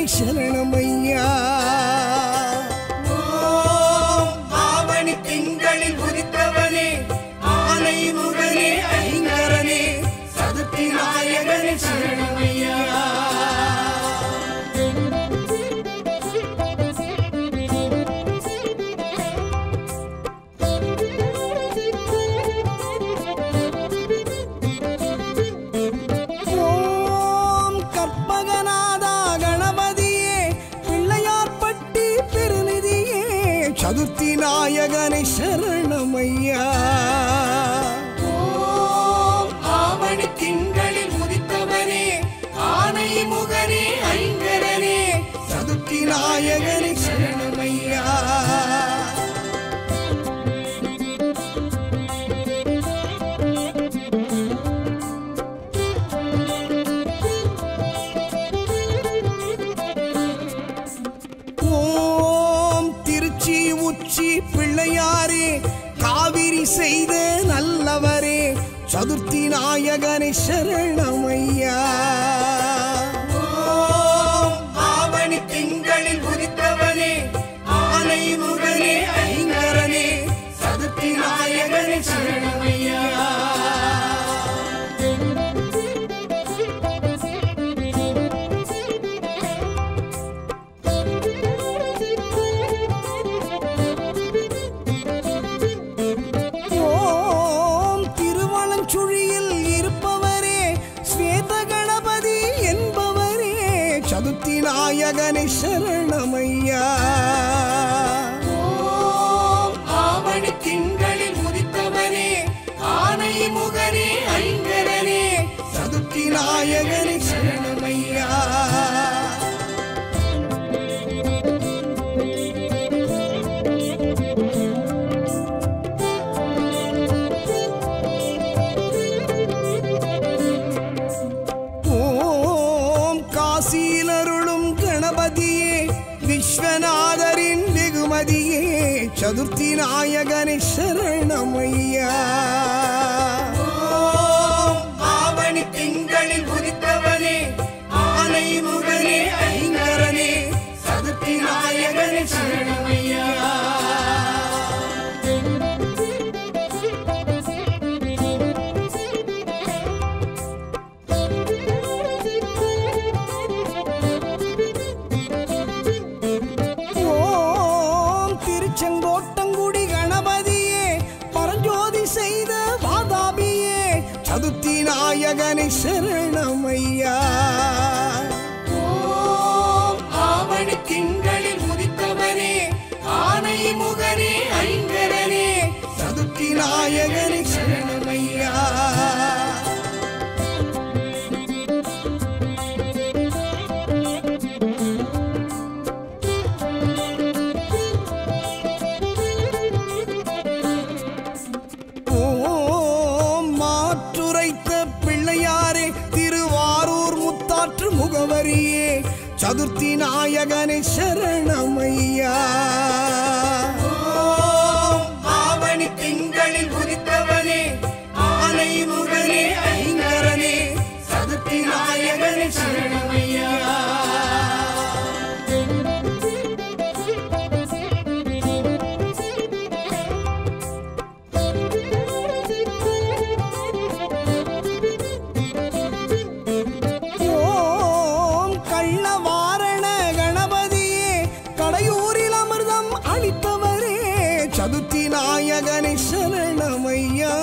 நாயகனே சரணமையா. ஆவணி திங்களில் உதித்தவனே ஆனை முகனே ஐங்கரனே சதுர்த்தி நாயகனே சரணமையா. சதுர்த்தி நாயகனே சரணமையா. ஆவணி திங்களில் உதித்தவனே ஆனை முகனே ஐங்கரனே சதுர்த்தி நாயகனே சரணமையா. உச்சி பிள்ளையாரே காவிரி செய்த நல்லவரே சதுர்த்தி நாயகனே சரணமையா. ஆவணி திங்களில் உதித்தவனே ஆனை முகனே ஐங்கரனே சதுர்த்தி நாயகனே சரணமையா. சதுர்த்தி நாயகனே சரணமையா. ஆவணி திங்களில் உதித்தவனே ஆனை முகனே ஐங்கரனே சதுர்த்தி நாயகனே சரணமையா. காசியிலருளும் கணபதியே விஸ்வநாதரின் வெகுமதியே சதுர்த்தி நாயகனே சரணமையா. ஆவணி திங்களில் உதித்தவனே ஆனை முகனே ஐங்கரனே சதுர்த்தி நாயகனே சரணமையா. செங்கோட்டங்குடி கணபதியே பரஞ்சோதி செய்த வாதாபியே சதுர்த்தி நாயகனே சரணமையா. ஆவணி திங்களில் உதித்தவனே ஆனை முகனே ஐங்கரனே சதுர்த்தி நாயகனே சரணமையா. பிள்ளையாரே திருவாரூர் முத்தாற்று முகவரியே சதுர்த்தி நாயகனே சரணமையா. ஆவணி திங்களில் உதித்தவனே ஆனை முகனே ஐங்கரனே சதுர்த்தி நாயகனே சரணமையா. சதுர்த்தி நாயகனே சரணமையா.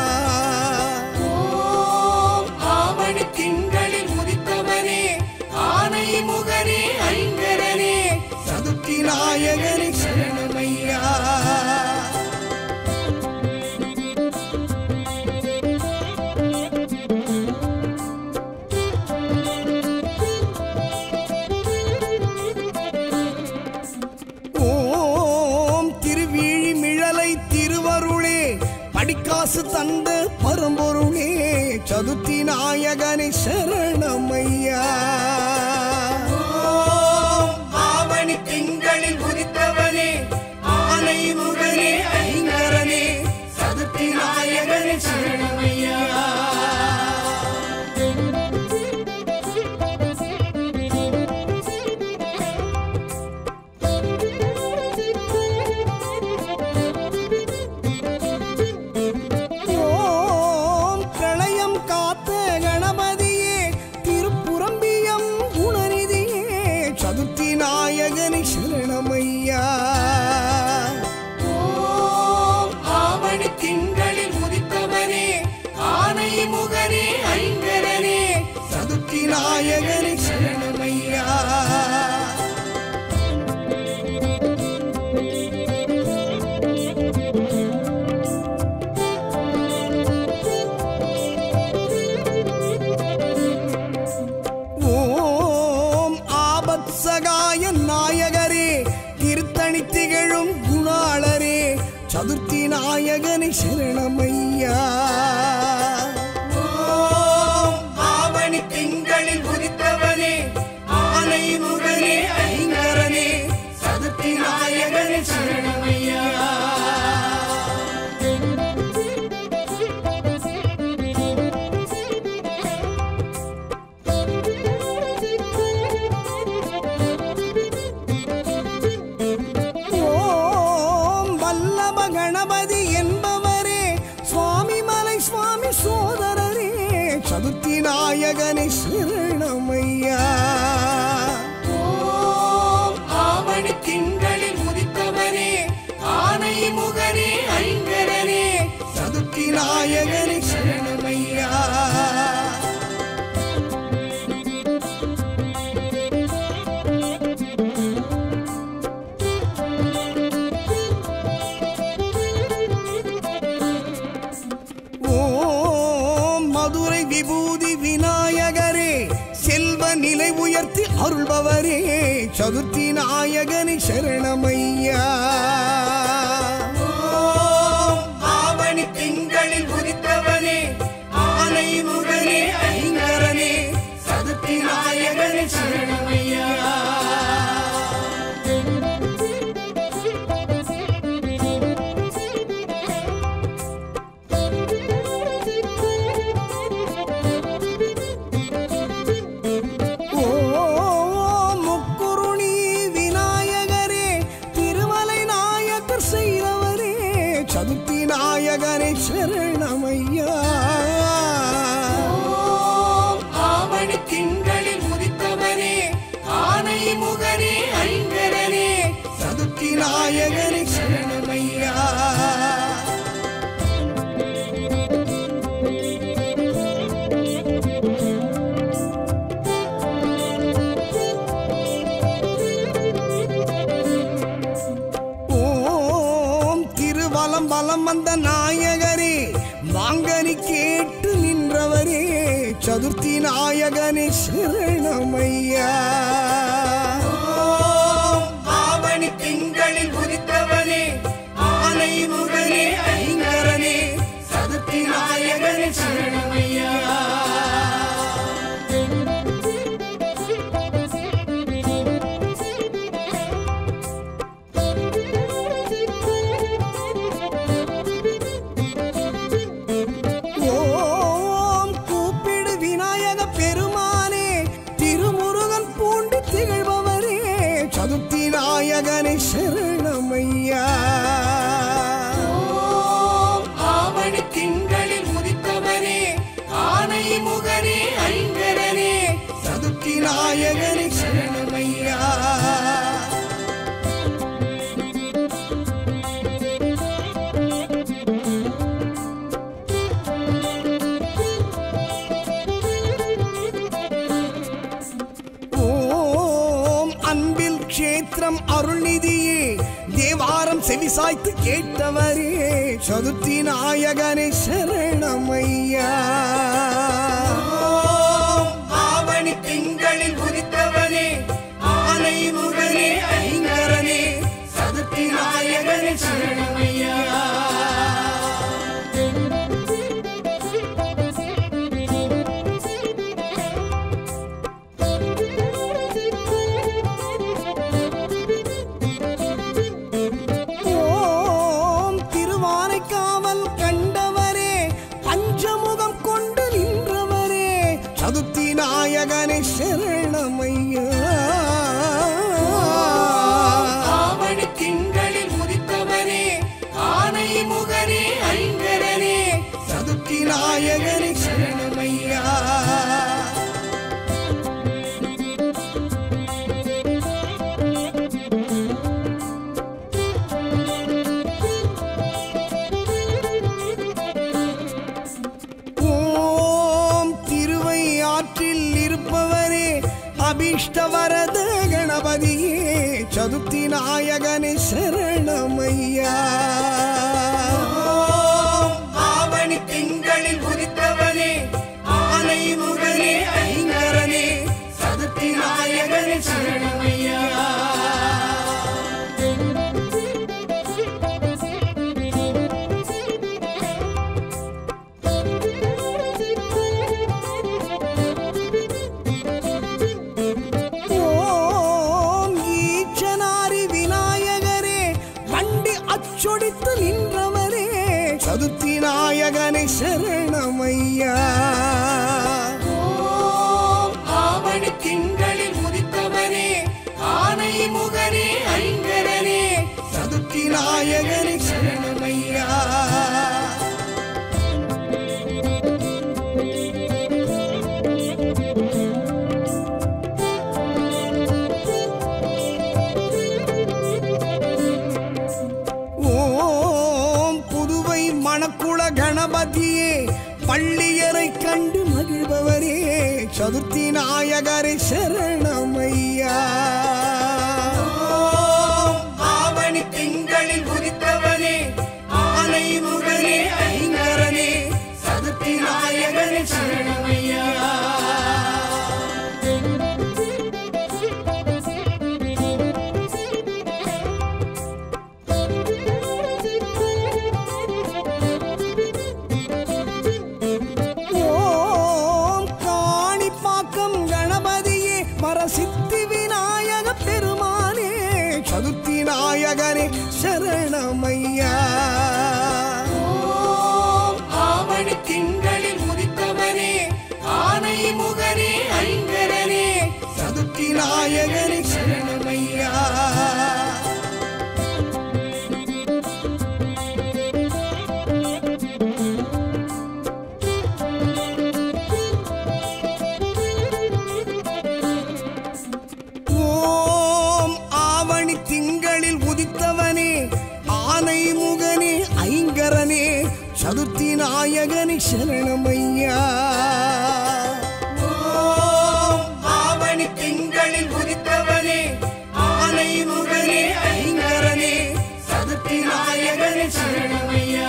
ஆவணி திங்களில் உதித்தவனே ஆனை முகனே ஐங்கரனே சதுர்த்தி நாயகனே சரணமையா. திருவருளே படிக்காசு தந்த பரம்பொருளே சதுர்த்தி நாயகனே சரணமையா. ஆவணி திங்களில் உதித்தவனே ஆனை முகனே ஐங்கரனே சதுர்த்தி நாயகனே சரணமையா. சதுர்த்தி நாயகனே சரணமையா. ஓம் ஆவணி திங்களில் உதித்தவனே ஆனை முகனே ஐங்கரனே சதுர்த்தி நாயகனே சரணமையா. சகாய நாயகரே திருத்தணி திகழும் குணாளரே சதுர்த்தி நாயகனே சரணமையா. ஓம் ஆவணி திங்களில் உதித்தவனே ஆனை முகனே ஐங்கரனே சதுர்த்தி நாயகனே சரணமையா. கணபதி என்பவரே சுவாமி மலை சுவாமி சோதரரே சதுர்த்தி நாயகனே சரணமையா. ஓம் ஆவணி திங்களில் உதித்தவனே ஆனை முகனே ஐங்கரனே சதுர்த்தி நாயகனே சரணமையா. மதுரை விபூதி விநாயகரே செல்வ நிலை உயர்த்தி அருள்பவரே சதுர்த்தி நாயகனே சரணமையா. ஓம் ஆவணி திங்களில் உதித்தவனே ஆனை முகனே ஐங்கரனே சதுர்த்தி நாயகனே சரணமையா. சதுர்த்தி நாயகனே சரணமையா. ஓம் ஆவணி திங்களில் உதித்தவனே ஆனை முகனே ஐங்கரனே சதுர்த்தி நாயகனே சரணமையா. வலம் வலம் வந்த நாயகரே மாங்கனி கேட்டு நின்றவரே சதுர்த்தி நாயகனே சரணமையா. ஓம் ஆவணி திங்களில் உதித்தவனே ஆனை முகனே ஐங்கரனே சதுர்த்தி நாயகனே சரணமையா. சதுர்த்தி நாயகனே சரணமையா. ஓம் ஆவணி திங்களில் உதித்தவனே ஆனை முகனே ஐங்கரனே சதுர்த்தி நாயகனே சரணமையா. கஷேத்திரம் அருள்நிதியே தேவாரம் செவிசாய்த்து கேட்டவரே சதுர்த்தி நாயகனே சரணமையா. ஆவணி திங்களில் உதித்தவனே ஆனை முகனே ஐங்கரனே சதுர்த்தி நாயகனே சரணமையா. சதுர்த்தி நாயகனே சரணமையா. கணபதியே சதுர்த்தி நாயகனே சரணமையா. ஆவணி திங்களில் உதித்தவனே ஆனை முகனே ஐங்கரனே சதுர்த்தி நாயகனே சரணமையா. சொடித்து நின்றவரே சதுர்த்தி நாயகனே சரணமையா. ஆவணி திங்களில் உதித்தவனே ஆனை முகனே ஐங்கரனே சதுர்த்தி நாயகனே சரணமையா. மணக்குள கணபதியே பள்ளியரை கண்டு மகிழ்பவரே சதுர்த்தி நாயகரே சரணமையா. ஆவணி திங்களில் உதித்தவனே ஆனை முகனே ஐங்கரனே சதுர்த்தி நாயகனே சரணமையா. சித்தி விநாயக பெருமானே சதுர்த்தி நாயகனே சரணமையா. ஆவணி திங்களில் உதித்தவனே ஆனை முகனே ஐங்கரனே சதுர்த்தி நாயகனே சரணமையா. திங்களில் உதித்தவனே ஆனை முகனே ஐங்கரனே சதுர்த்தி நாயகனே சரணமையா. ஆவணி திங்களில் உதித்தவனே ஆனை முகனே ஐங்கரனே சதுர்த்தி நாயகனே சரணமையா.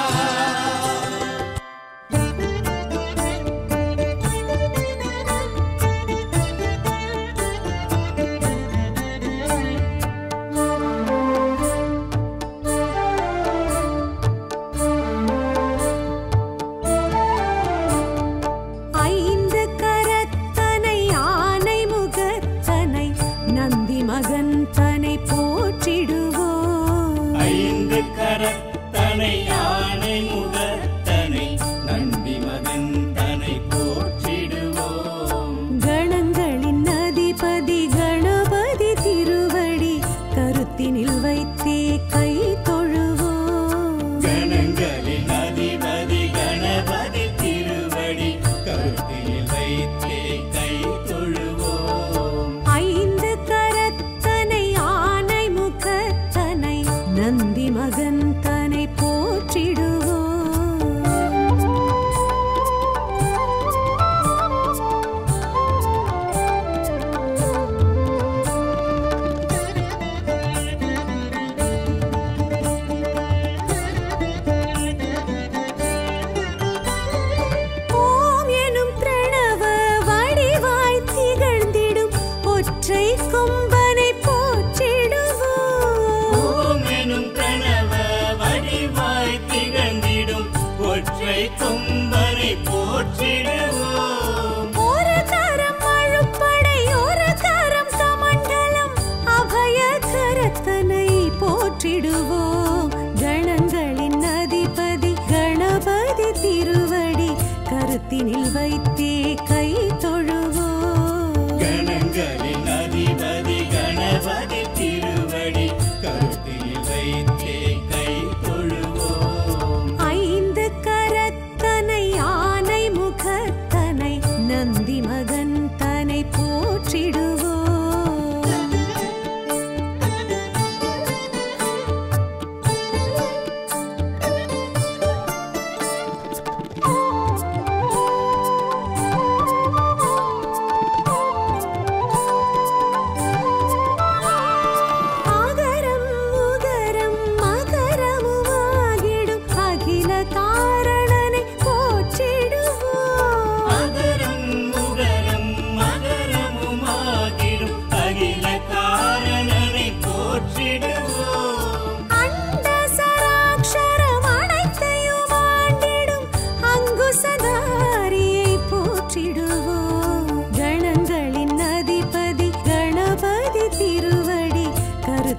கரத்தனை யானை முகத்தனை நந்தி மகன் தனை போற்றிடுவோம். கணங்களின் அதிபதி கணபதி திருவடி கருத்தினில் வைத்தே கை தொழுவோம். கணங்களின் அதிபதி கணபதி திருவடி கருத்தினில் வைத்தே கை தொழுவோம். ஐந்து கரத்தனை ஆனை முகத்தனை நந்தி மகன் தனை போற்றிடுவோம். ஓம் எனும் பிரணவ வடிவாய் திகழ்ந்திடும் ஒற்றை கொம்பனை போற்றிடுவோம். ஓம் எனும் கனவ வடிவாய் திகழ்ந்திடும் ஒற்றை கொம்பனை போற்றிடுவோம். ஒரு கரம் அழுப்படை ஒரு கரம் சமண்டலம் அபய கரத்தனை போற்றிடுவோம். கணங்களின் அதிபதி கணபதி திருவடி கருத்தினில் வைத்தே கை தொழுவோம். கணங்களின் அதிபதி கணபதி திருவடி கருத்தில் வைத்தே கை தொழுவோம். ஐந்து கரத்தனை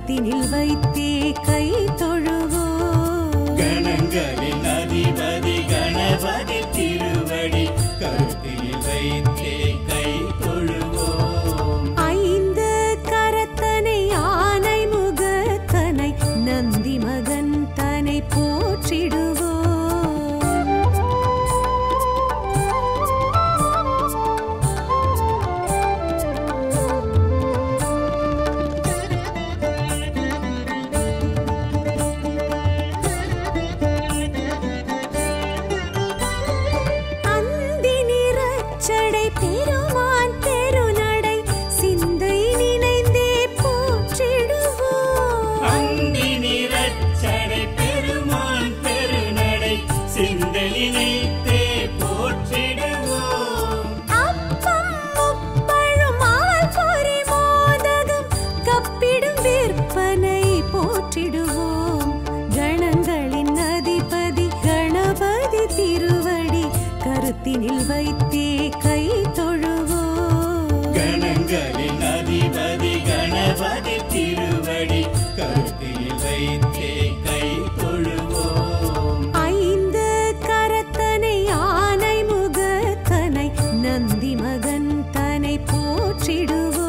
கருத்தினில் வைத்தே கை தொழுவோம். கணங்களின் அதிபதி கணபதி திருவடி கருத்தில் வைத்தே கை தொழுவோம். ஐந்து கரத்தனை ஆனை முகத்தனை நந்தி மகன் தனை போற்றிடுவோம். பெருமான் பெருநடை சிந்தை நினைந்தே போற்றிடுவோம். அந்தி நிறச்சடை பெருமான் பெருநடை சிந்தை நினைத்தே போற்றிடுவோம். அப்பம் முப்பழும் ஆல் பொறி மோதகம் கப்பிடும் விற்பனை போற்றிடுவோம். கணங்களின் அதிபதி கணபதி திருவடி கருத்தினில் வைத்தே கை தொழுவோம். கணங்களின் அதிபதி கணபதி திருவடி கருத்தில் வைத்தே கை தொழுவோம். ஐந்து கரத்தனை ஆனை முகத்தனை நந்தி மகன் தனை போற்றிடுவோம்.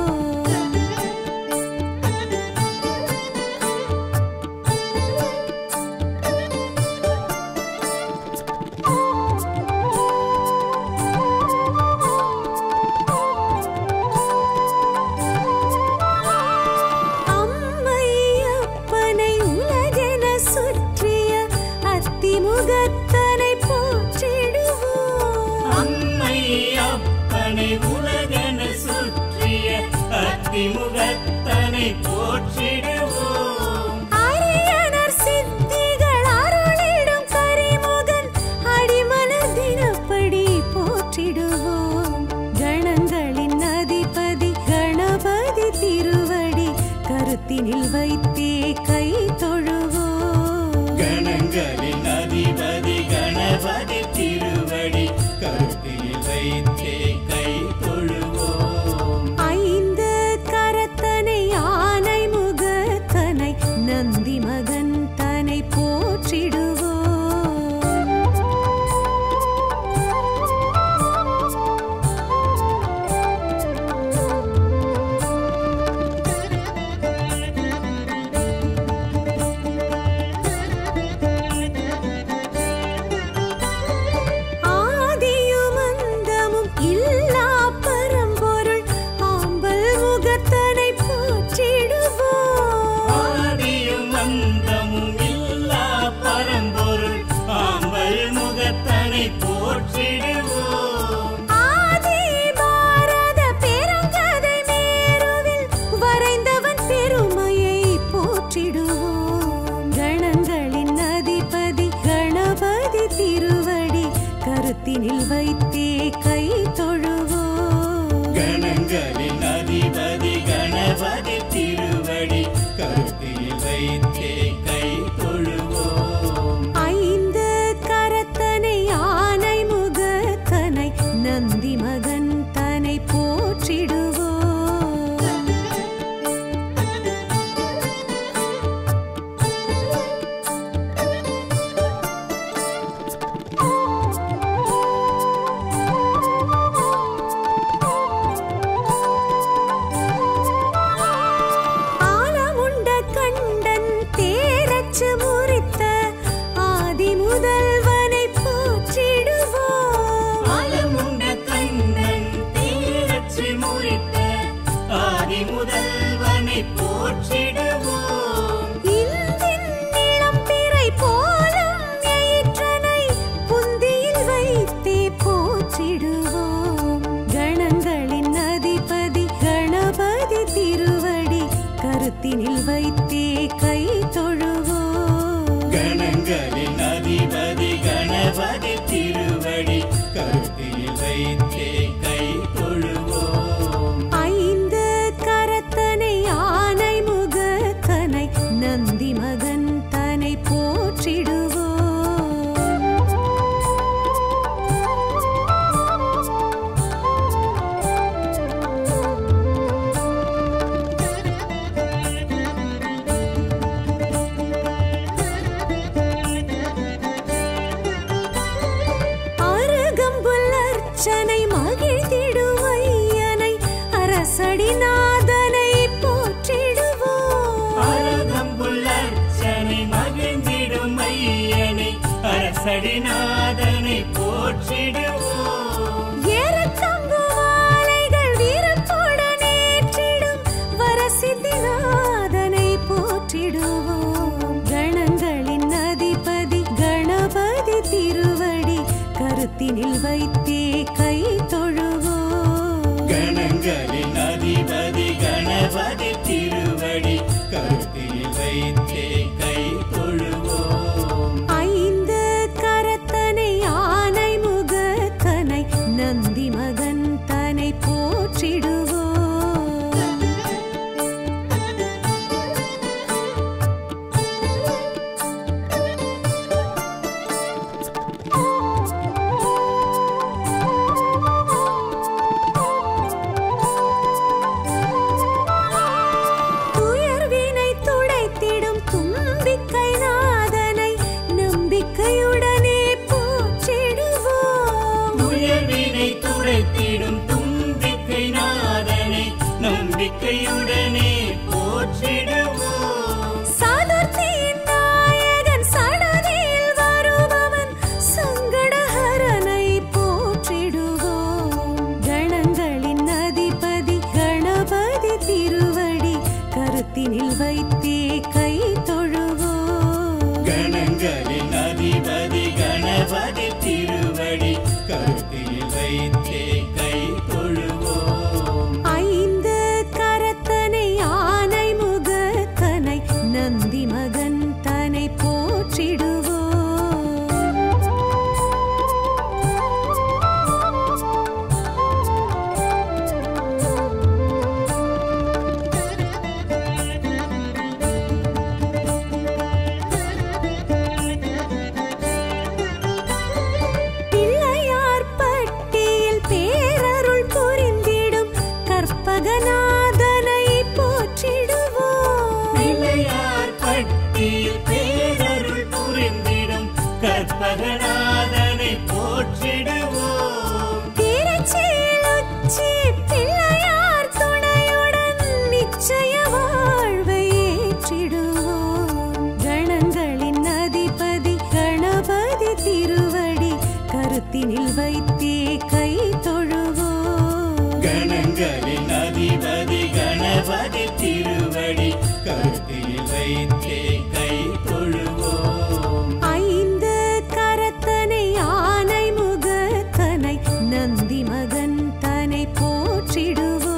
முகத்தனை போற்றிடுவோம். அம்மை அப்பனை உலகென சுற்றிய அத்திமுகத்தனை போற்றிடுவோம். அரியனர் சித்திகள் அருளிடும் கரிமுகன் அடிமலர் தினப்படி போற்றிடுவோம். கணங்களின் அதிபதி கணபதி திருவடி கருத்தினில் வைத்தே கை தொழுவோம். கணங்களின் அதிபதி கணபதி திருவடி கருத்தில் வைத்தே கை தொழுவோம். ஐந்து கரத்தனை ஆனை முகத்தனை நந்தி மகன் தனை போற்றிடுவோம். கருத்தினில் வைத்தே கை தொழுவோம். கணங்களின் அதிபதி கணபதி திருவடி கருத்தில் வைத்தே கை தொழுவோம். ஐந்து கரத்தனை ஆனை முகத்தனை நந்தி மகன் தனை போற்றிடுவோம். கணங்களின் அதிபதி கணபதி திருவடி கருத்தினில் வைத்தே கை தொழுவோம். கணங்களின் அதிபதி கணபதி திருவடி கருத்தில் வைத்தே கை தொழுவோம். ஐந்து கரத்தனை ஆனை முகத்தனை நந்தி மகன் தனை போற்றிடுவோம். ஆசடிநாதனை போற்றிடுவோம். ஏறத்தங்கு மாலைகள் வீரத்துடன் ஏற்றிடும் வரசித்திநாதனை போற்றிடுவோம். கணங்களின் அதிபதி கணபதி திருவடி கருத்தினில் வைத்தே கை தொழுவோம். கணங்களின் அதிபதி கணபதி திருவடி கருத்தில் வைத்தே கை தொழுவோம். ஐந்து கரத்தனை ஆனை முகத்தனை நந்தி மகன் தனை போற்றிடுவோம். துயர்வினை துடைத்திடும் தும்பிக்கை நாதனை நம்பிக்கையுடனே போற்றிடுவோம். உயர்வினை துடைத்திடும் தும்பிக்கை நாதனை நம்பிக்கையுடனே போற்றிடுவோம். சதுர்த்தியின் நாயகன் சடதியில் வருபவன் சங்கடஹரனை போற்றிடுவோம். கணங்களின் அதிபதி கணபதி திருவடி கருத்தினில் வைத்தே கை தொழுவோம். கணங்களின் அதிபதி கணபதி திருவடி கருத்தில் வைத்தே கை தொழுவோம். ஐந்து கரத்தனை ஆனை முகத்தனை நந்தி மகன் தனை போற்றிடுவோம். பிள்ளையார் பட்டியில் பேரருள் புரிந்திடும் கற்பகநாதனை போற்றிடுவோம். பிள்ளையார் பட்டியில் பேரருள் புரிந்திடும் கற்பகநாதனை போற்றிடுவோம். திருச்சியில் உச்சி பிள்ளையார் துணையுடன் நிச்சய வாழ்வை ஏற்றிடுவோம். கணங்களின் அதிபதி கணபதி திருவடி கருத்தினில் வைத்தே கை தொழுவோம். கணங்களின் அதிபதி கணபதி திருவடி கருத்தில் வைத்தே கை தொழுவோம். ஐந்து கரத்தனை ஆனை முகத்தனை நந்தி மகன் தனை போற்றிடுவோம்.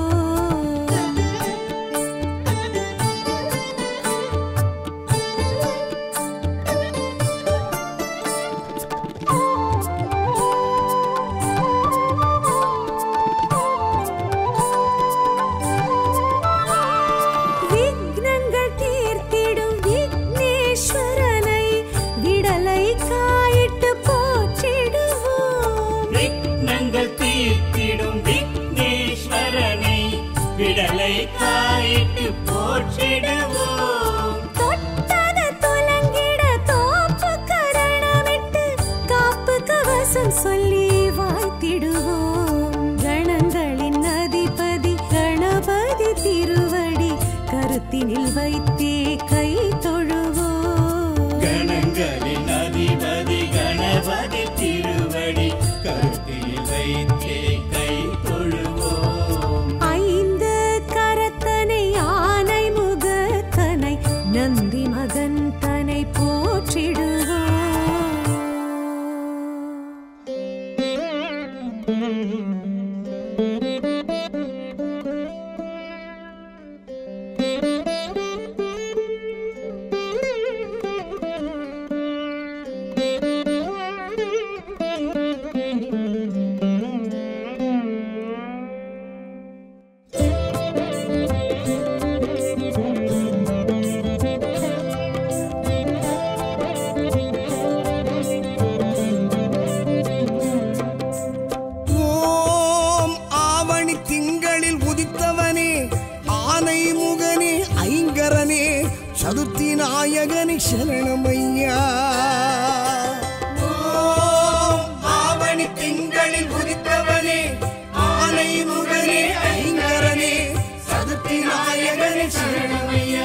விக்னங்கள் தீர்த்திடும் விக்னேஸ்வரனை விடலை காயிட்டு போற்றிடுவோம். விக்னங்கள் தீர்த்திடும் விக்னேஸ்வரனை விடலை காயிட்டு போற்றிடுவோம். தொட்டது துலங்கிட தோப்பு கரணமிட்டு காப்பு கவசம் சொல்லி வாழ்த்திடுவோம். கணங்களின் அதிபதி கணபதி திருவடி கருத்தினில் வைத்தே கை தொழுவோம். கணங்களின் அதிபதி கணபதி திருவடி கருத்தில் வைத்தே கை தொழுவோம். ஐந்து கரத்தனை ஆனை முகத்தனை நந்தி மகன் தனை போற்றிடுவோம். ஓம் ஆவணி திங்களில் உதித்தவனே ஆனை முகனே ஐங்கரனே சதுர்த்தி நாயகனே சரணமையா. ஓம் ஆவணி திங்களில் உதித்தவனே ஆனை முகனே ஐங்கரனே சதுர்த்தி நாயகனே சரணமையா.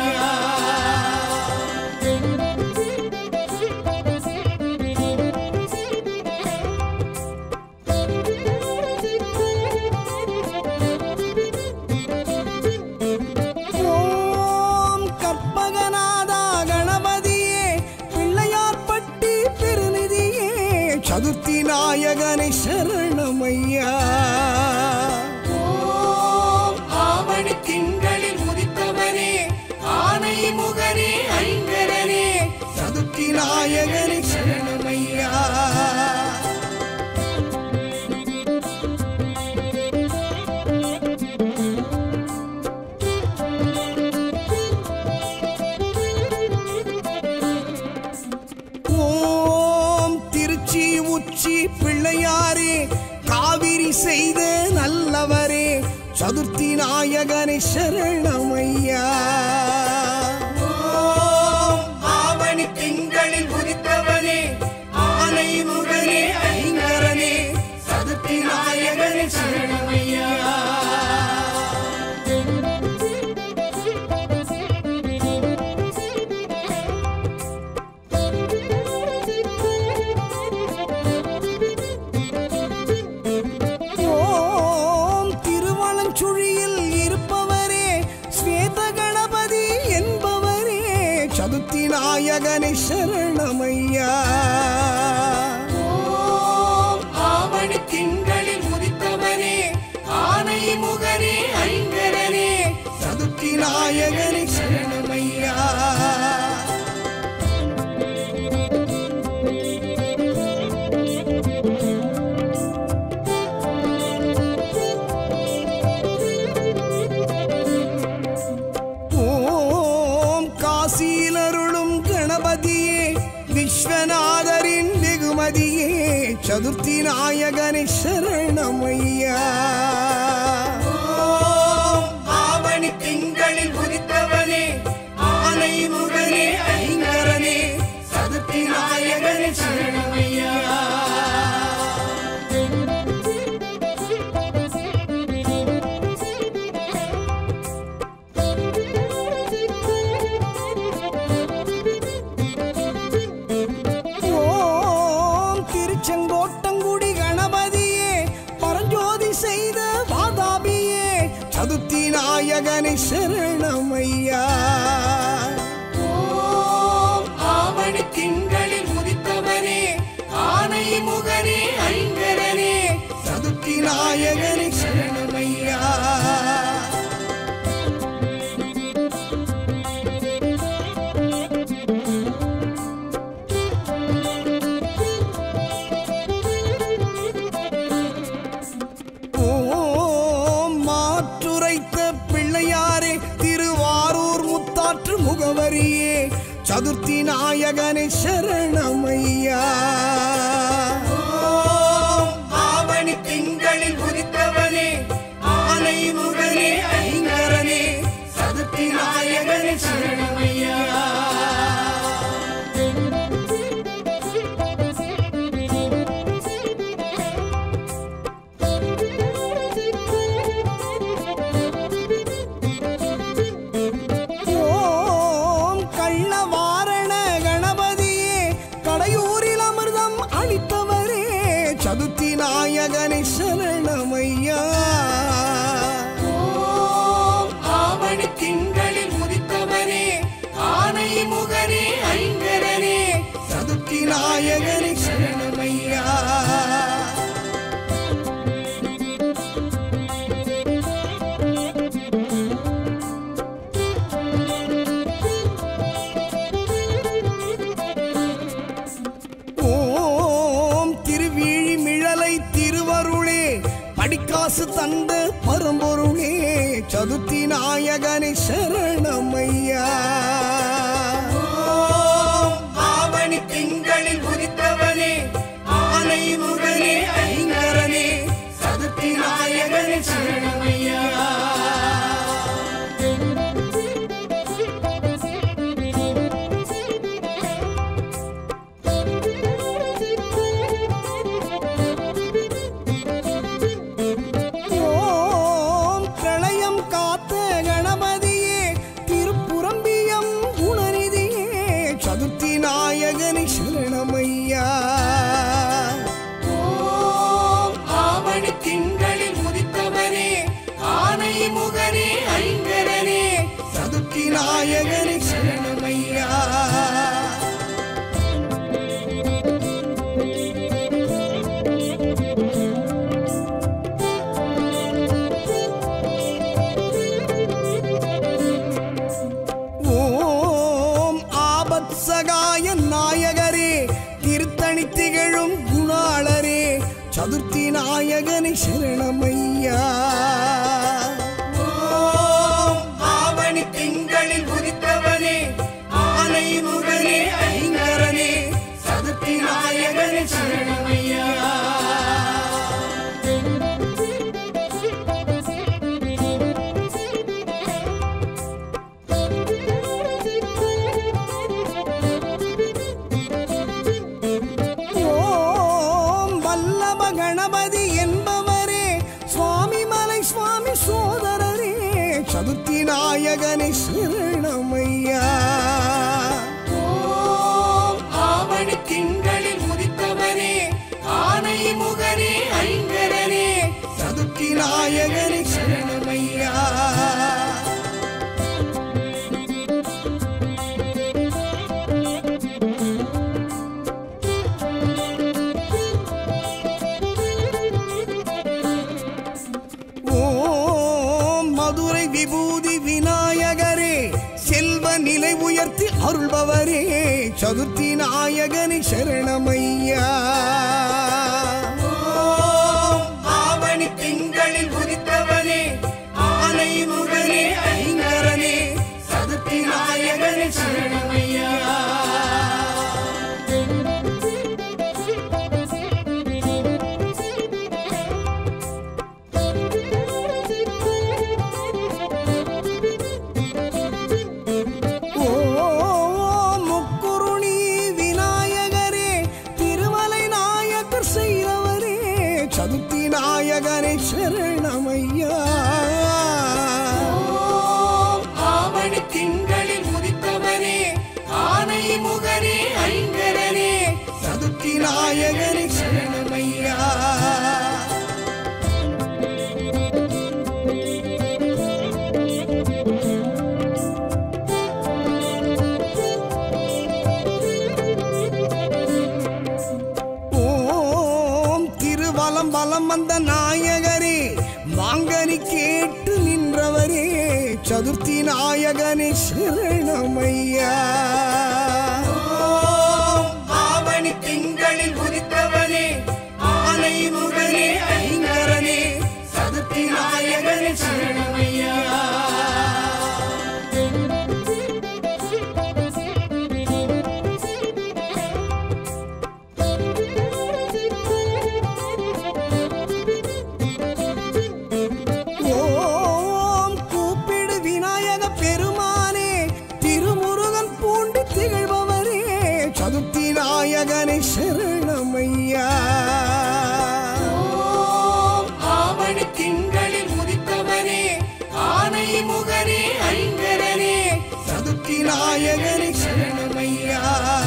நாயகனை சரணமையா. ஆவணி திங்களில் உதித்தவனே ஆனை முகனே ஐங்கரனே சதுர்த்தி நாயகனே சரணமையா. சுழியில் இருப்பவரே ஸ்வேத கணபதி என்பவரே சதுர்த்தி நாயகனை சரணமையா. ஆவணி திங்களில் உதித்தவனே ஆனை முகனே ஐங்கரனே சதுர்த்தி நாயகனை சரணமையா. விஸ்வநாதரின் வெகுமதியே சதுர்த்தி நாயகனை சரணமையா. ஆவணி திங்களில் உதித்தவனே ஆனை முகனே ஐங்கரனே சதுர்த்தி நாயகனே சரணமையா. செங்கோட்டங்குடி கணபதியே பரஞ்சோதி செய்த வாதாபியே சதுர்த்தி நாயகனை சரணமையா. ஆவணி திங்களில் உதித்தவனே ஆனை முகனே ஐங்கரனே சதுர்த்தி நாயகனை சரணமையா. பிள்ளையாரே திருவாரூர் முத்தாற்று முகவரியே சதுர்த்தி நாயகனை சரணமையா. ஆவணி திங்களில் உதித்தவனே ஆனை முகனே ஐங்கரனே சதுர்த்தி நாயகனே சரணமையா. சதுர்த்தி நாயகனை சரணமையா. ஆவணி திங்களில் உதித்தவனே ஆனை முகனே ஐங்கரனே சதுர்த்தி நாயகனை சரணமையா. திருவருளே படிக்காசு தந்த பரம்பொருளே சதுர்த்தி நாயகனை சரணமையா. ஆவணி திங்களில் உதித்தவனே ஆனை முகனே ஐங்கரனே சதுர்த்தி நாயகனை சரணமையா. நாயகனை சரணமையா. ஆவணி திங்களில் உதித்தவனே ஆனை முகனே ஐங்கரனே சதுர்த்தி நாயகனை சரணமையா. சகாய நாயகரே திருத்தணி திகழும் குணாளரே சதுர்த்தி நாயகனை சரணமையா. ஆவணி திங்களில் உதித்தவனே ஆனை முகனே ஐங்கரனே சதுர்த்தி நாயகனை சரணமையா. நாயகனே சரணமையா. ஓம் ஆவணி திங்களில் உதித்தவனே ஆனை முகனே ஐங்கரனே சதுர்த்தி நாயகனே சரணமையா. மதுரை விபூதி விநாயகரே செல்வ நிலை உயர்த்தி அருள்பவரே சதுர்த்தி நாயகனே சரணமையா. ஆவணி திங்களில் உதித்தவனே ஆனை முகனே ஐங்கரனே சதுர்த்தி நாயகனே சரணமையா. சதுர்த்தி நாயகனே சரணமையா. ஆவணி திங்களில் உதித்தவனே ஆனை முகனே ஐங்கரனே சதுர்த்தி நாயகனே சரணமையா. பலம் வந்த நாயகரே வாங்கனி கேட்டு நின்றவரே சதுர்த்தி நாயகனே சரணமையா. ஆவணி திங்களில் உதித்தவனே ஆனை முகனே ஐங்கரனே சதுர்த்தி நாயகனே சரணமையா. சதுர்த்தி நாயகனே சரணமையா. ஆவணி திங்களில் உதித்தவனே ஆனை முகனே ஐங்கரனே சதுர்த்தி நாயகனே சரணமையா.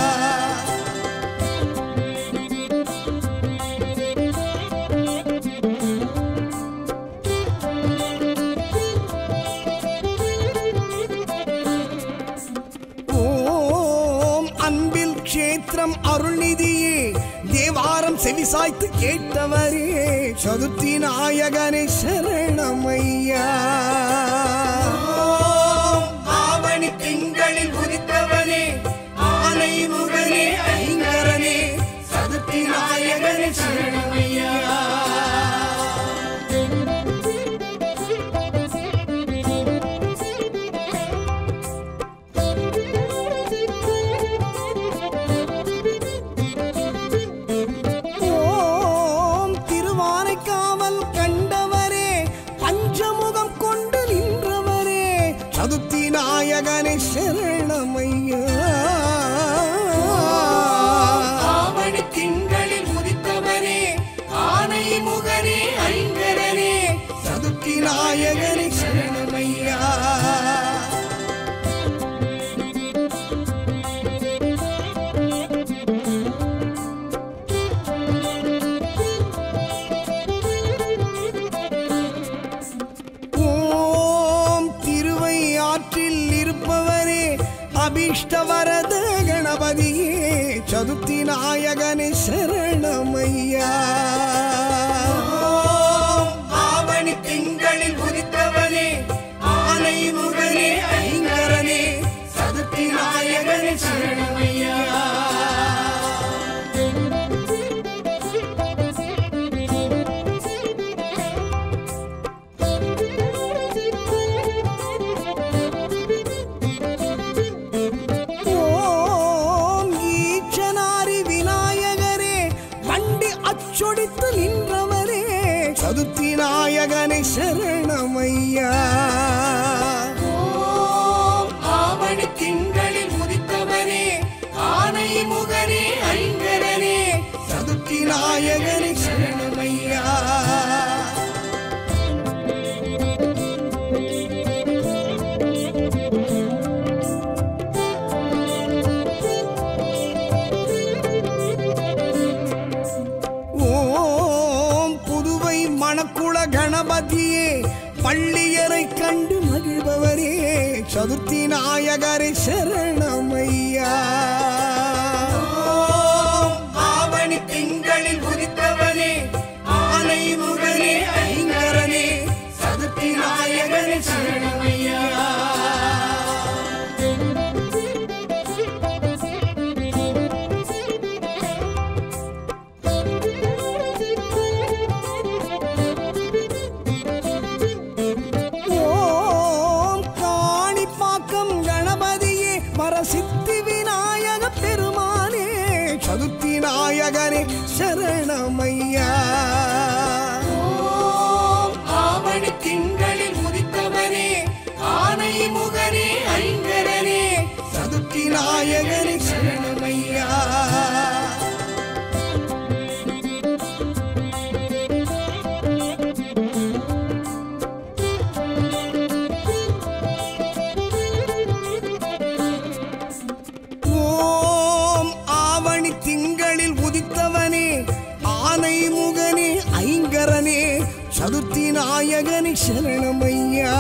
கஷேத்திரம் அருள்நிதியே தேவாரம் செவிசாய்த்து கேட்டவரே சதுர்த்தி நாயகனே சரணமையா. ஆவணி திங்களில் உதித்தவனே ஆனை முகனே ஐங்கரனே சதுர்த்தி நாயகனே சரணமையா. சதுர்த்தி நாயகனே சரணமையா. ஆவணி திங்களில் உதித்தவனே ஆனை முகனே ஐங்கரனே சதுர்த்தி நாயகனே சரணமையா. இருப்பவரே அபீஷ்டவரத கணபதியே சதுர்த்தி நாயகனே சரணமையா. ஆவணி திங்களில் உதித்தவனே ஆனை முகனே ஐங்கரனே சதுர்த்தி நாயகனே சரணமையா. சொடித்து நின்றவரே சதுர்த்தி நாயகனே சரணமையா. ஆவணி திங்களில் உதித்தவனே ஆனை முகனே ஐங்கரனே சதுர்த்தி நாயகனே சரணமையா. சதுர்த்தி நாயகரே சரணமையா. ஆவணி திங்களில் உதித்தவனே ஆனை முகனே ஐங்கரனே சதுர்த்தி நாயகரே சரணமையா. சித்தி விநாயக பெருமானே சதுர்த்தி நாயகனே சரணமையா. ஆவணி திங்களில் உதித்தவனே ஆனை முகனே ஐங்கரனே சதுர்த்தி நாயகனே சரணமையா. திங்களில் உதித்தவனே ஆனை முகனே ஐங்கரனே சதுர்த்தி நாயகனே சரணமையா.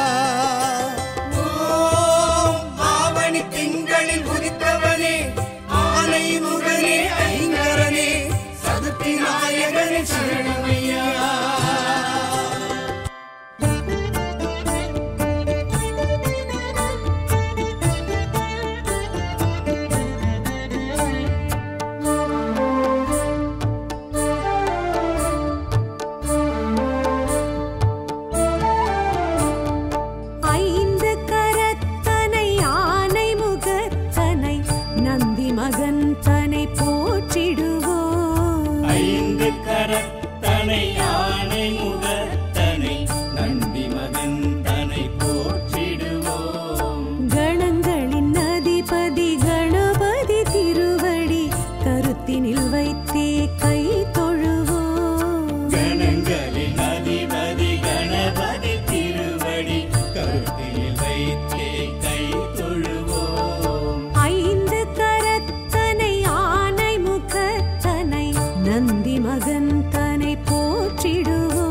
ஆவணி திங்களில் உதித்தவனே ஆனை முகனே ஐங்கரனே சதுர்த்தி நாயகனே சரணமையா. மகந்தனை போற்றிடுவோம். ஐந்து கரத்தனை யானை முகத்தனை நந்தி மகந்தனை போற்றிடுவோம். கணங்களின் அதிபதி கணபதி திருவடி கருத்தினில் வைத்தே கை தொழுவோம். கணங்களின் அதிபதி கணபதி திருவடி கருத்தினில் வைத்தே கை தொழுவோம். ஐந்து கரத்தனை ஆனை முகத்தனை நந்தி மகந்தனை போற்றிடுவோம்.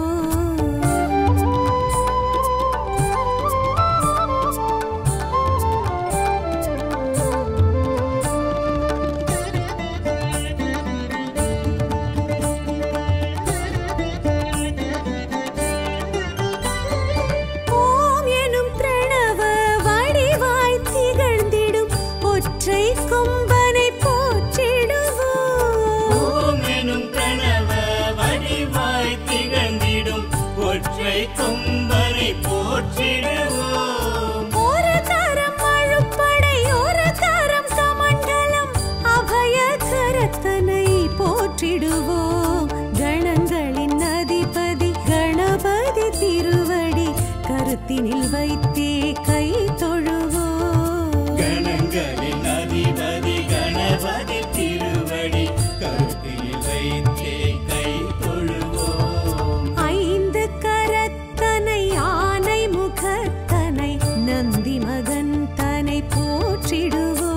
ஓம் எனும் பிரணவ வடிவாய் திகழ்ந்திடும் ஒற்றை கொம்பனை போற்றிடுவோம். ஓம் எனும் கனவ வடிவாய் திகழ்ந்திடும் ஒற்றை கொம்பனை போற்றிடுவோம். ஒரு கரம் அழுப்படை ஒரு கரம் கமண்டலம் அபய கரத்தனை போற்றிடுவோம். கணங்களின் அதிபதி கணபதி திருவடி கருத்தினில் வைத்தே கை தொழுவோம். கணங்களின் அதிபதி கணபதி திருவடி கருத்தில் வைத்தே கை தொழுவோம். ஐந்து கரத்தனை ஆனை முகத்தனை நந்தி மகந்தனை போற்றிடுவோம்.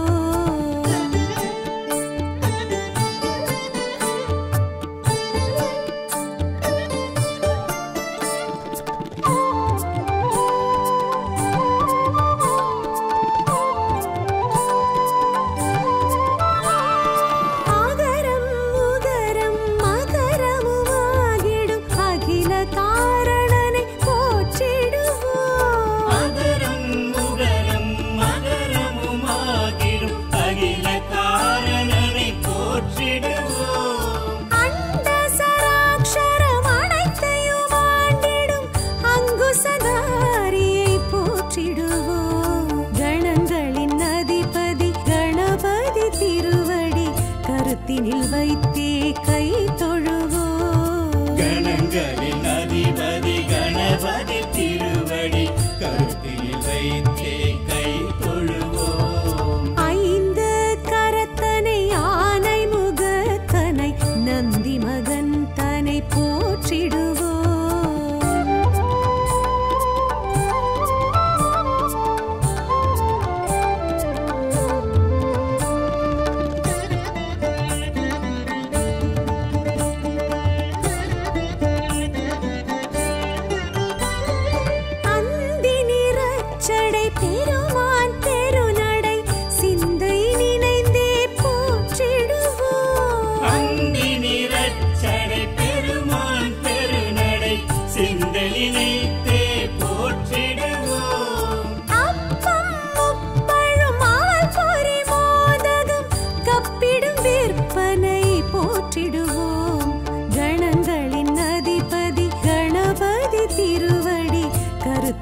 ஆகரம் உகரம் மகரமுமாகிடும் அகில காரணனை போற்றிடுவோம். அகரம் உகரம் மகரமுமாகிடும் அகில காரணனை போற்றிடுவோம். அண்ட சராட்சரம் அனைத்தையும் ஆண்டிடும் அங்குசதாரியை போற்றிடுவோம். கணங்களின் அதிபதி கணபதி திருவடி கருத்தினில் வைத்தே கை தொழுவோம். கணங்களின் அதிபதி கணபதி திருவடி கருத்தில் வைத்தே கை தொழுவோம். ஐந்து கரத்தனை ஆனை முகத்தனை நந்தி மகந்தனை போற்றிடுவோம்.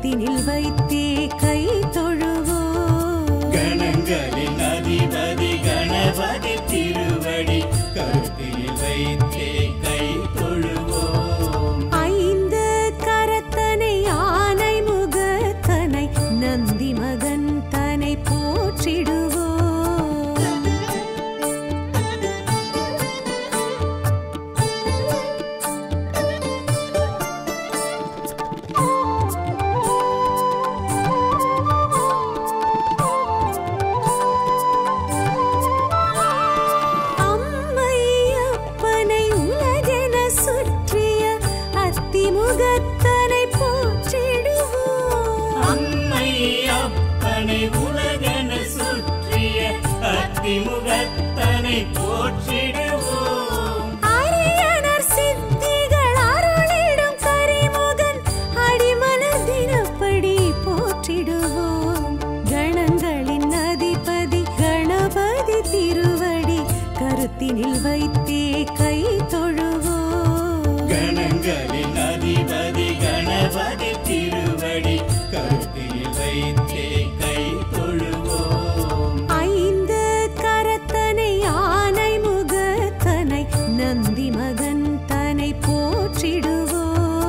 கருத்தினில் வைத்தே கை தொழுவோம். கணங்களின் அதிபதி கணபதி திருவடி கருத்தில் வைத்தே கை தொழுவோம். ஐந்து கரத்தனை ஆனை முகத்தனை நந்தி மகன் தனை போற்றிடுவோம். அம்மையப்பனை உலகென சுற்றிய அத்திமுகத்தனை போற்றிடுவோம். அம்மை அப்பனை உலகென சுற்றிய அத்திமுகத்தனை போற்றிடுவோம். அரியனர் சித்திகள் அருளிடும் கரிமுகன் அடிமலர் தினப்படி போற்றிடுவோம். கணங்களின் அதிபதி கணபதி திருவடி கருத்தினில் வைத்தே கை தொழுவோம். கணங்களின் அதிபதி கணபதி திருவடி கருத்தில் வைத்தே கை தொழுவோம். ஐந்து கரத்தனை ஆனை முகத்தனை நந்தி மகன் தனை போற்றிடுவோம்.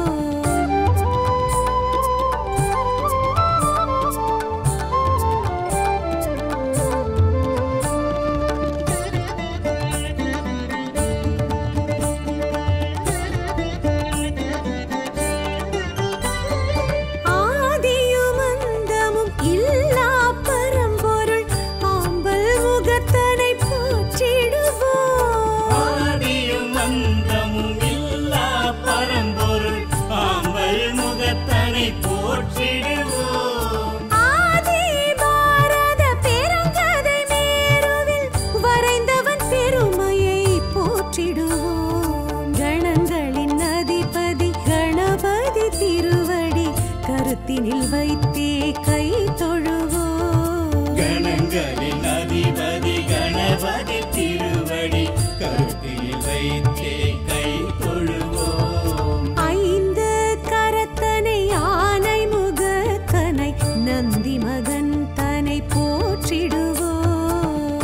ஆதியும் அந்தமும் இல்லா பரம்பொருள் ஆம்பல் முகத்தனை போற்றிடுவோம். ஆதியும் அந்தமும் இல்லா பரம்பொருள் ஆம்பல் முகத்தனை போற்றிடுவோம். ஆதி பாரத பெருங்கதை மேருவில் வரைந்தவன் பெருமையை போற்றிடுவோம். கணங்களின் அதிபதி கணபதி திருவடி கருத்தினில் வைத்தே கை தொழுவோம். கணங்களின் அதிபதி கணபதி திருவடி கருத்தில் வைத்தே கை தொழுவோம். ஐந்து கரத்தனை ஆனை முகத்தனை நந்தி மகன் தனை போற்றிடுவோம்.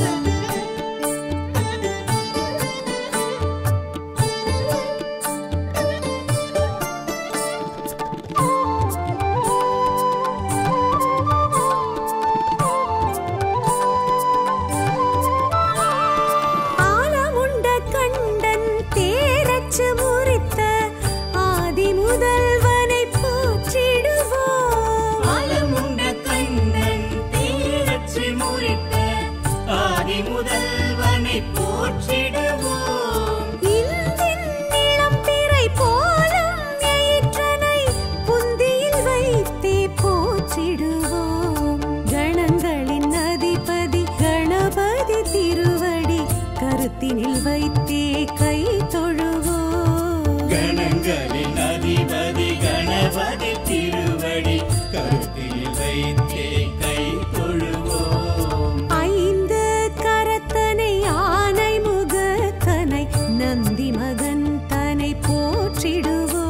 ஆலமுண்ட கண்டன் தேரச்சு முறித்த ஆதி முதல்வனை போற்றிடுவோம். ஆலமுண்ட கண்ணன் தேரச்சி முறித்த ஆதி முதல்வனை போற்றிடுவோம். இந்தின் நிலம் பிறை போலும் எயிற்றனை புந்தியில் வைத்தே போற்றிடுவோம். கணங்களின் அதிபதி கணபதி திருவடி கருத்தினில் வைத்தே கை தொழுவோம். கணங்களின் அதிபதி கணபதி திருவடி கருத்தில் வைத்தே கை தொழுவோம். ஐந்து கரத்தனை ஆனை முகத்தனை நந்தி மகன் தனை போற்றிடுவோம்.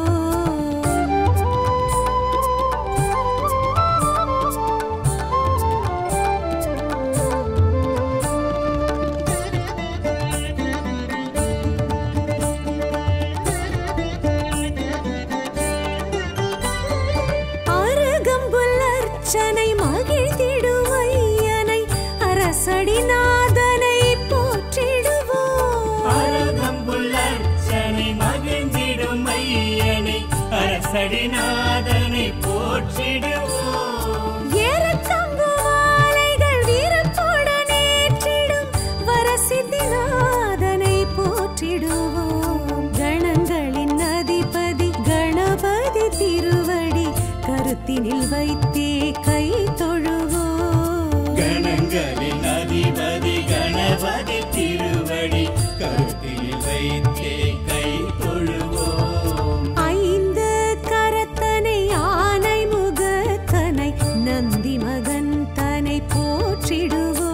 அருகம்புல் அர்ச்சனை மகிழ்ந்திடும் ஐயனை அரசடிநாதனை போற்றிடுவோம். அருகம்புல் அர்ச்சனை மகிழ்ந்திடும் ஐயனை அரசடிநாதனை போற்றிடுவோம். ஏறத்தம்பு மாலைகள் வீரத்துடன் ஏற்றிடும் வரசித்திநாதனை போற்றிடுவோம். கணங்களின் அதிபதி கணபதி திருவடி கருத்தினில் வைத்தே கை தொழுவோம். கணங்களின் அதிபதி கணபதி திருவடி கருத்தில் வைத்தே கை தொழுவோம். ஐந்து கரத்தனை ஆனை முகத்தனை நந்தி மகன் தனை போற்றிடுவோம்.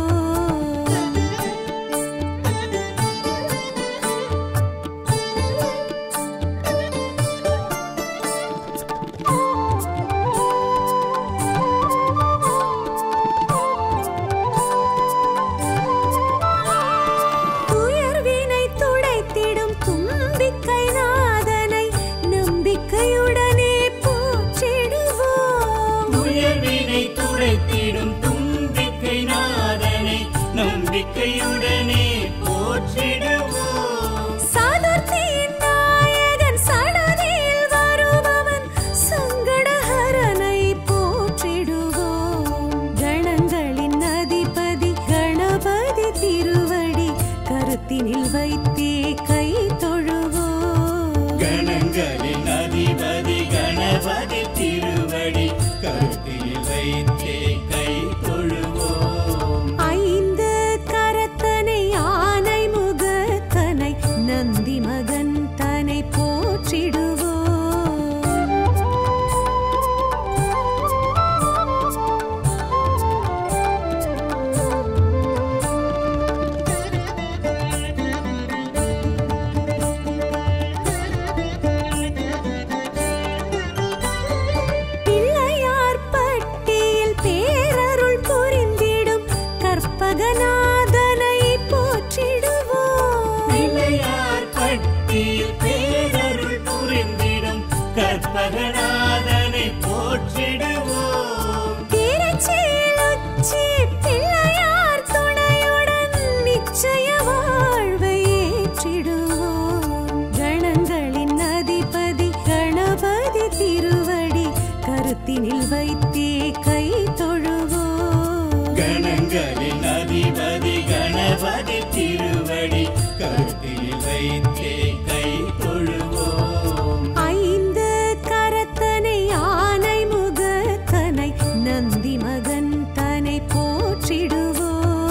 நம்பிக்கையுடனே போற்றிடுவோம். சதுர்த்தியின் நாயகன் சடதியில் வருபவன் சங்கடஹரனை போற்றிடுவோம். கணங்களின் அதிபதி கணபதி திருவடி கருத்தினில் வைத்தே கை தொழுவோம். கணங்களின் அதிபதி கணபதி திருவடி கருத்தில் வைத்தே கை தொழுவோம். ஐந்து கரத்தனை யானை முகத்தனை நந்தி மகன் தனை போற்றிடுவோம். பிள்ளையார் பட்டியில் பேரருள் புரிந்திடும் கற்பகநாதனை போற்றிடுவோம். பிள்ளையார் பட்டியில் பேரருள் புரிந்திடும் கற்பகநாதனை போற்றிடுவோம். திருச்சியில் உச்சி பிள்ளையார் துணையுடன் நிச்சய வாழ்வை ஏற்றிடுவோம். கணங்களின் அதிபதி கணபதி திருவடி கருத்தினில் வைத்தே கை தொழுவோம். கணங்களின் அதிபதி கணபதி திருவடி கருத்தில் வைத்தே கை தொழுவோம். ஐந்து கரத்தனை யானை முகத்தனை நந்தி மகன் தனை போற்றிடுவோம்.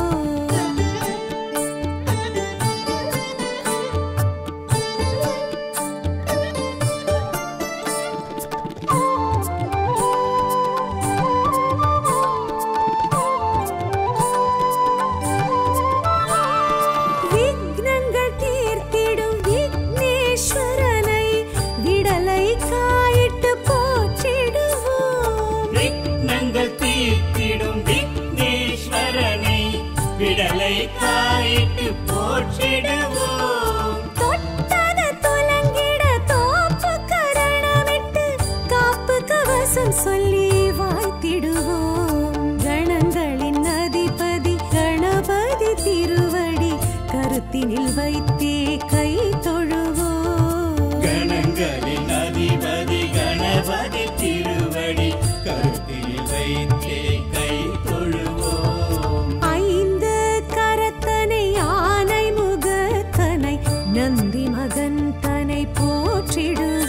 விக்னங்கள் தீர்த்திடும் விக்னேஸ்வரனை விடலை காயிட்டு போற்றிடுவோம். விக்னங்கள் தீர்த்திடும் விக்னேஸ்வரனை விடலை காயிட்டு போற்றிடுவோம். தொட்டத துலங்கிட தோப்பு கரணமிட்டு காப்பு கவசம் சொல்லி வாழ்த்திடுவோம். கணங்களின் அதிபதி கணபதி திருவடி கருத்தினில் வைத்தே கை தொழுவோம். கணங்களின் அதிபதி கணபதி திருவடி கருத்தில் வைத்தே கை தொழுவோம். ஐந்து கரத்தனை யானை முகத்தனை நந்தி மகன் தனை போற்றிடுவோம்.